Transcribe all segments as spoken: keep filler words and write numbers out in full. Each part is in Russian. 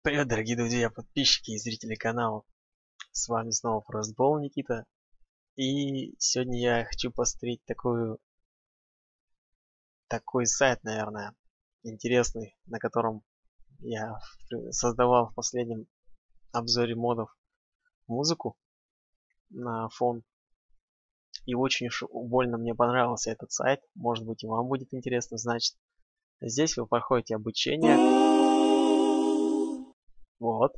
Привет, дорогие друзья, подписчики и зрители канала. С вами снова Frostball Никита. И сегодня я хочу посмотреть такую, такой сайт, наверное, интересный, на котором я создавал в последнем обзоре модов музыку на фон. И очень уж больно мне понравился этот сайт. Может быть, и вам будет интересно. Значит, здесь вы проходите обучение. Вот.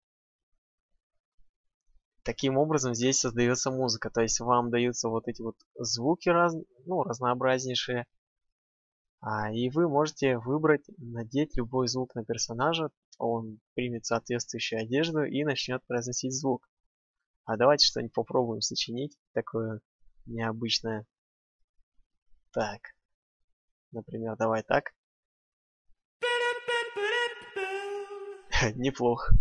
Таким образом здесь создается музыка, то есть вам даются вот эти вот звуки раз, ну, разнообразнейшие, а, и вы можете выбрать, надеть любой звук на персонажа, он примет соответствующую одежду и начнет произносить звук. А давайте что-нибудь попробуем сочинить такое необычное. Так, например, давай так. Неплохо.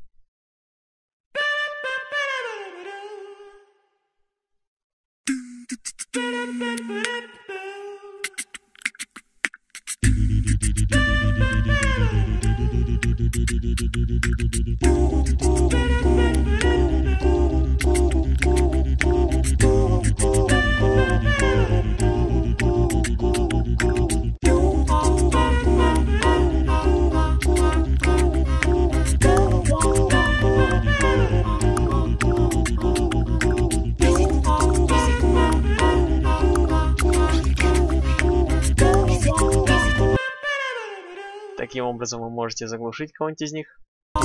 Таким образом вы можете заглушить кого-нибудь из них.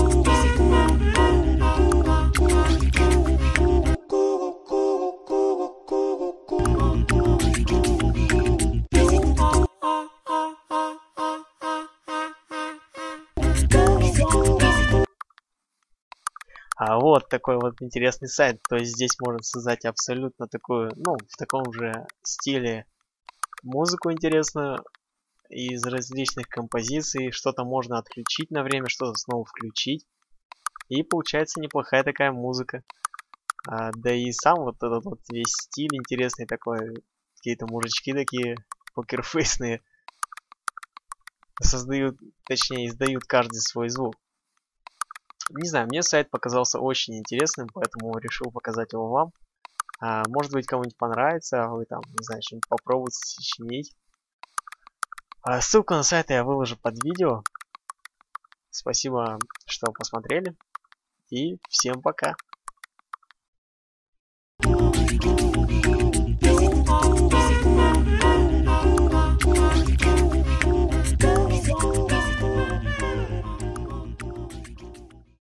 А вот такой вот интересный сайт. То есть здесь можно создать абсолютно такую, ну, в таком же стиле музыку интересную из различных композиций. Что-то можно отключить на время, что-то снова включить. И получается неплохая такая музыка. А, да и сам вот этот вот весь стиль интересный такой. Какие-то мужички такие покерфейсные создают, точнее издают каждый свой звук. Не знаю, мне сайт показался очень интересным, поэтому решил показать его вам. А, может быть, кому-нибудь понравится, а вы там, не знаю, что-нибудь попробуйте сочинить. А, ссылку на сайт я выложу под видео. Спасибо, что посмотрели. И всем пока.